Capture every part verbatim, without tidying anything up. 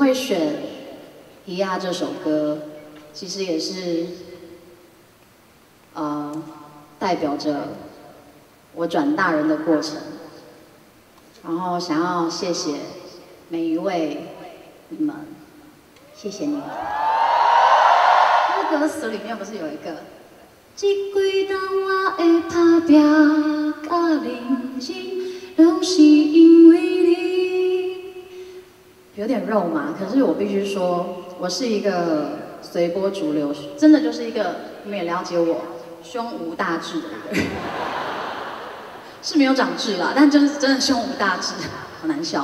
会选《咿呀》这首歌，其实也是，呃，代表着我转大人的过程。然后想要谢谢每一位你们，谢谢你们。那歌词里面不是有一个？这几冬我会打拼甲认真，拢是因为你。有点肉麻，可是我必须说，我是一个随波逐流，真的就是一个你们也了解我，胸无大志的一个人。是没有长痣啦，但就是真的胸无大志，好难笑。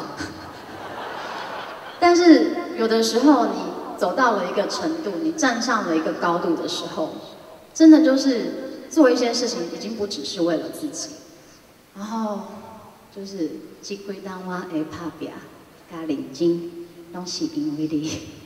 但是有的时候你走到了一个程度，你站上了一个高度的时候，真的就是做一些事情已经不只是为了自己，然后就是这几冬我会打拼，甲认真，拢是因为你。